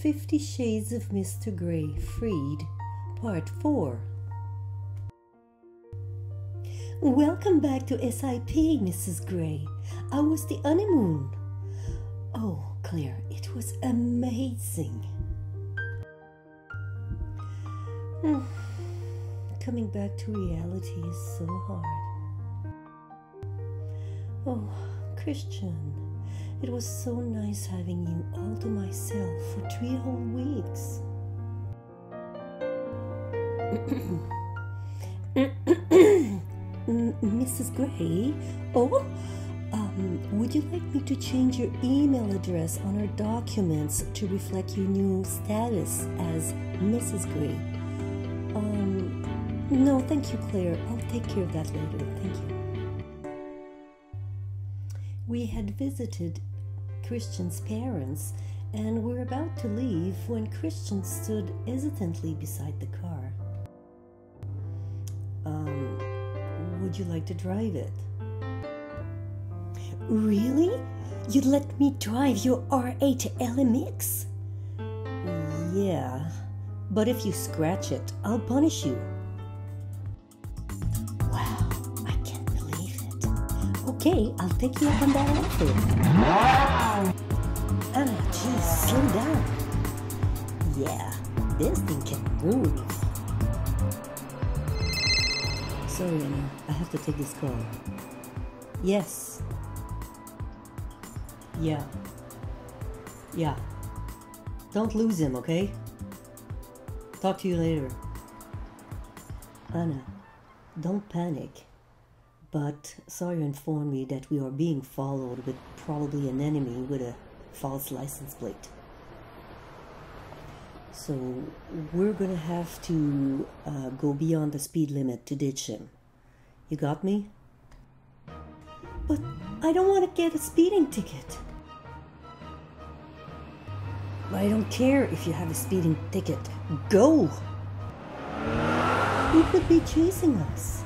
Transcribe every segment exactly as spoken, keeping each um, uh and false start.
Fifty Shades of Mister Grey Freed, Part four. Welcome back to S I P, Missus Grey. How was the honeymoon? Oh, Claire, it was amazing. Hmm. Coming back to reality is so hard. Oh, Christian, it was so nice having you all to myself for three whole weeks. Missus Grey? Oh, um, would you like me to change your email address on our documents to reflect your new status as Missus Grey? Um, no, thank you, Claire. I'll take care of that later. Thank you. We had visited Christian's parents and were about to leave when Christian stood hesitantly beside the car. Um, would you like to drive it? Really? You'd let me drive your R eight L M X? Yeah, but if you scratch it, I'll punish you. Wow, I can't believe it. Okay, I'll take you up on that offer. Anna, geez, slow down. Yeah, this thing can move. Sorry, Anna, I have to take this call. Yes. Yeah. Yeah. Don't lose him, okay? Talk to you later. Anna, don't panic. But Sawyer informed me that we are being followed with probably an enemy with a false license plate. So we're gonna have to uh, go beyond the speed limit to ditch him. You got me? But I don't want to get a speeding ticket. I don't care if you have a speeding ticket. Go! He could be chasing us.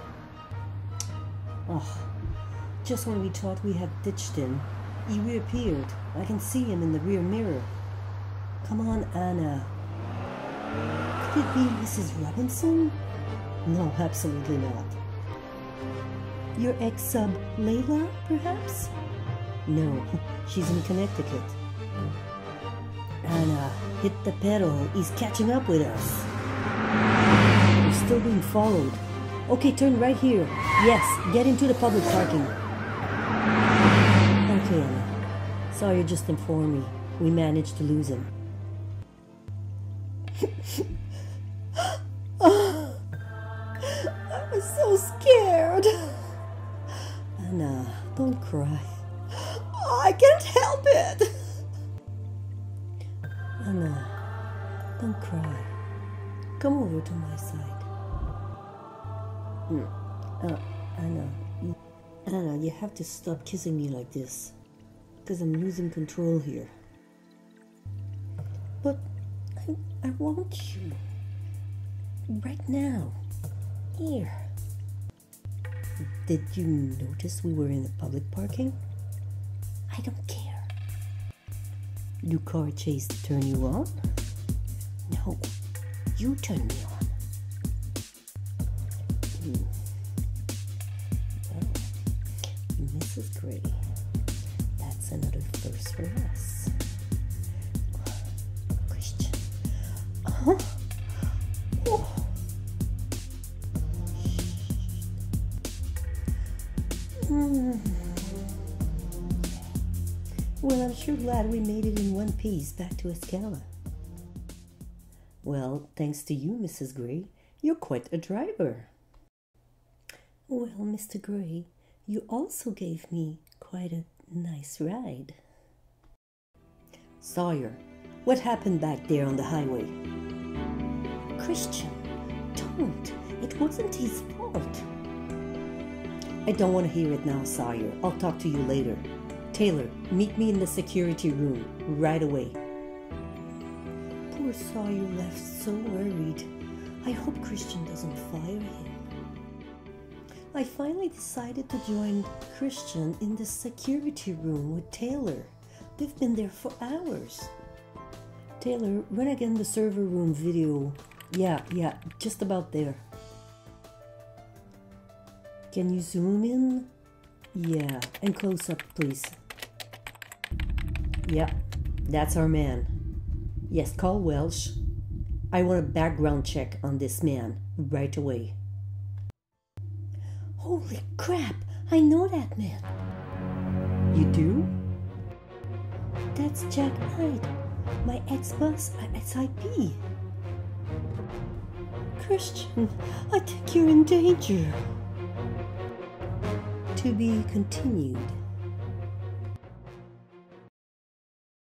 Oh, just when we thought we had ditched him, he reappeared. I can see him in the rear mirror. Come on, Anna. Could it be Missus Robinson? No, absolutely not. Your ex-sub, Layla, perhaps? No, she's in Connecticut. Anna, hit the pedal. He's catching up with us. We're still being followed. Okay, turn right here. Yes, get into the public parking. Okay, Anna. Sorry, just informed me. We managed to lose him. Oh, I was so scared. Anna, don't cry. Oh, I can't help it. Anna, don't cry. Come over to my side. Mm. Uh, Anna, you, Anna, you have to stop kissing me like this, because I'm losing control here. But I, I want you. Right now. Here. Did you notice we were in the public parking? I don't care. Do car chase turn you on? No, you turn me on. Hmm. Well, Missus Grey, that's another first for us. Christian. Uh-huh. Oh. Hmm. Well, I'm sure glad we made it in one piece back to Escala. Well, thanks to you, Missus Grey, you're quite a driver. Well, Mister Grey, you also gave me quite a nice ride. Sawyer, what happened back there on the highway? Christian, don't. It wasn't his fault. I don't want to hear it now, Sawyer. I'll talk to you later. Taylor, meet me in the security room right away. Poor Sawyer left so worried. I hope Christian doesn't fire him. I finally decided to join Christian in the security room with Taylor. They've been there for hours. Taylor, run again the server room video. Yeah, yeah, just about there. Can you zoom in? Yeah, and close up, please. Yeah, that's our man. Yes, call Welsh. I want a background check on this man right away. Holy crap, I know that man. You do? That's Jack Hyde, my ex-boss at S I P. Christian, I think you're in danger. To be continued.